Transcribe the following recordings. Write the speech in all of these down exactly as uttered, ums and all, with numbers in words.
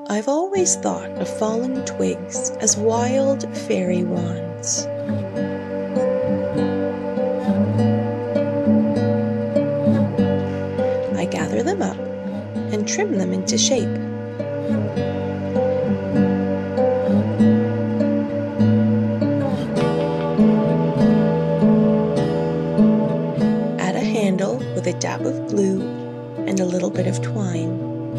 I've always thought of fallen twigs as wild fairy wands. I gather them up and trim them into shape. Add a handle with a dab of glue and a little bit of twine.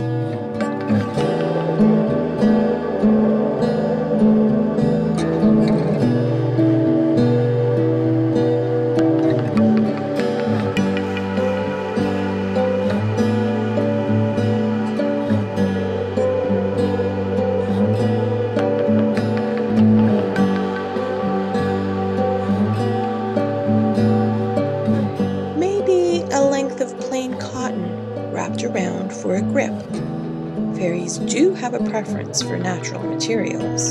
A length of plain cotton wrapped around for a grip. Fairies do have a preference for natural materials.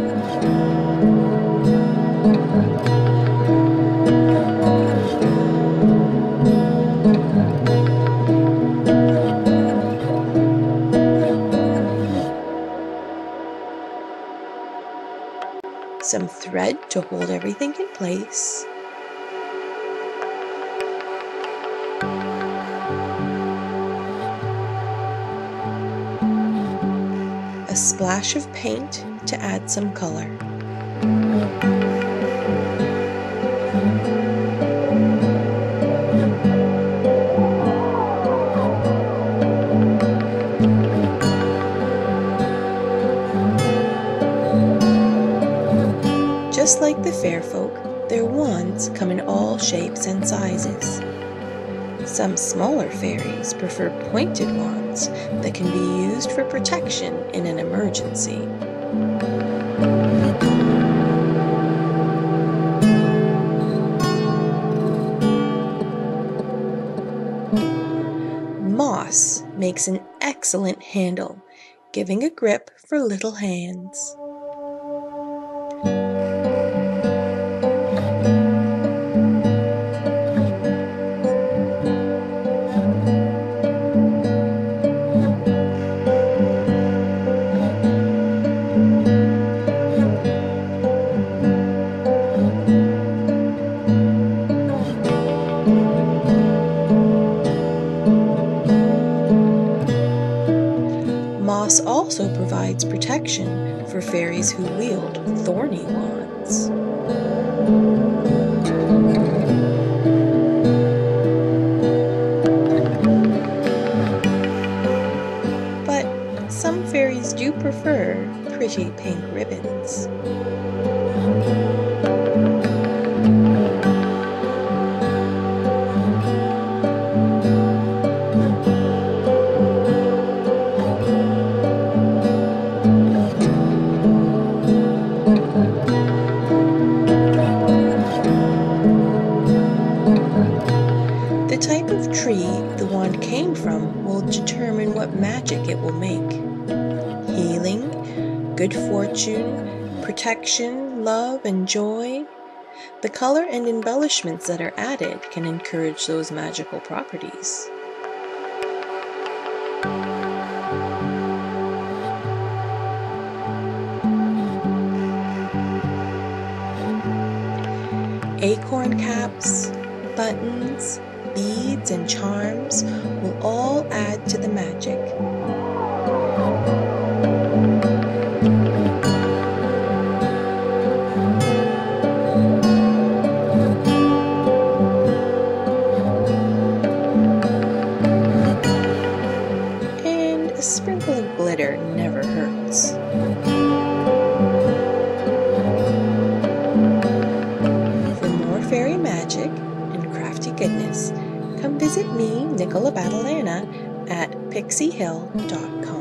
Some thread to hold everything in place. A splash of paint to add some color. Just like the fair folk, their wands come in all shapes and sizes. Some smaller fairies prefer pointed wands that can be used for protection in an emergency. Moss makes an excellent handle, giving a grip for little hands. Moss also provides protection for fairies who wield thorny wands. But some fairies do prefer pretty pink ribbons. The type of tree the wand came from will determine what magic it will make. Healing, good fortune, protection, love, and joy. The color and embellishments that are added can encourage those magical properties. Acorn caps, buttons, beads, and charms will all add to the magic. And a sprinkle of glitter never hurts. Fairy magic and crafty goodness, come visit me, Nicola Battalana, at pixie hill dot com.